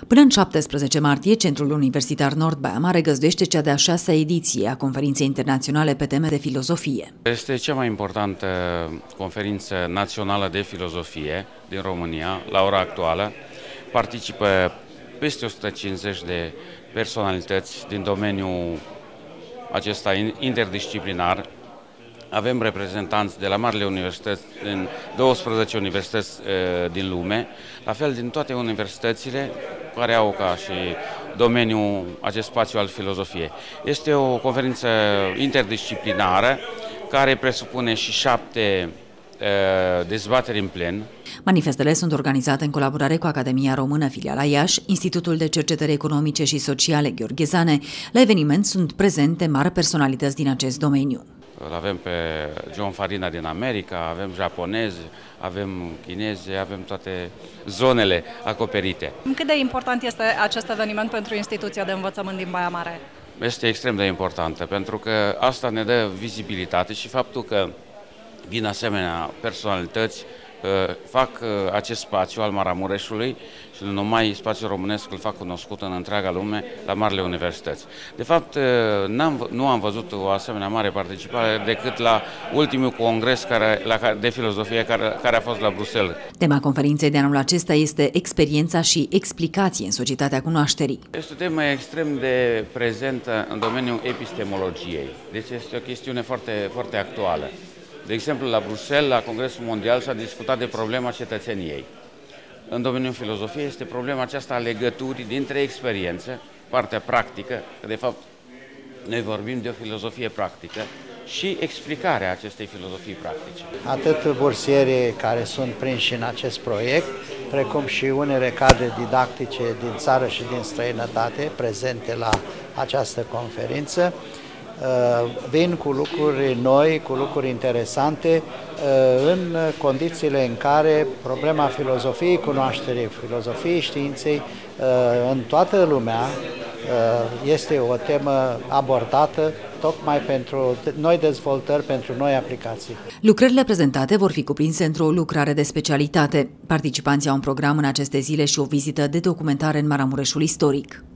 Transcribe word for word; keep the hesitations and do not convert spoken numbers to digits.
Până în șaptesprezece martie, Centrul Universitar Nord Baia Mare găzduiește cea de-a șasea ediție a Conferinței Internaționale pe teme de filozofie. Este cea mai importantă conferință națională de filozofie din România, la ora actuală. Participă peste o sută cincizeci de personalități din domeniul acesta interdisciplinar. Avem reprezentanți de la marile universități, din douăsprezece universități e, din lume, la fel din toate universitățile care au ca și domeniul acest spațiu al filozofiei. Este o conferință interdisciplinară care presupune și șapte e, dezbateri în plen. Manifestele sunt organizate în colaborare cu Academia Română Filiala Iași, Institutul de Cercetări Economice și Sociale Gheorghe Zane. La eveniment sunt prezente mari personalități din acest domeniu. Îl avem pe John Farina din America, avem japonezi, avem chinezi, avem toate zonele acoperite. Cât de important este acest eveniment pentru instituția de învățământ din Baia Mare? Este extrem de importantă, pentru că asta ne dă vizibilitate și faptul că vin asemenea personalități, fac acest spațiu al Maramureșului și nu numai spațiul românesc îl fac cunoscut în întreaga lume la marile universități. De fapt, n-am, nu am văzut o asemenea mare participare decât la ultimul congres care, la, de filozofie care, care a fost la Bruxelles. Tema conferinței de anul acesta este experiența și explicație în societatea cunoașterii. Este o temă extrem de prezentă în domeniul epistemologiei, deci este o chestiune foarte, foarte actuală. De exemplu, la Bruxelles, la Congresul Mondial, s-a discutat de problema cetățeniei. În domeniul filozofiei este problema aceasta a legăturii dintre experiență, partea practică, că de fapt noi vorbim de o filozofie practică, și explicarea acestei filozofii practice. Atât bursierii care sunt prinși în acest proiect, precum și unele cadre didactice din țară și din străinătate prezente la această conferință, vin cu lucruri noi, cu lucruri interesante, în condițiile în care problema filozofiei cunoașterii, filozofiei științei, în toată lumea este o temă abordată tocmai pentru noi dezvoltări, pentru noi aplicații. Lucrările prezentate vor fi cuprinse într-o lucrare de specialitate. Participanții au un program în aceste zile și o vizită de documentare în Maramureșul istoric.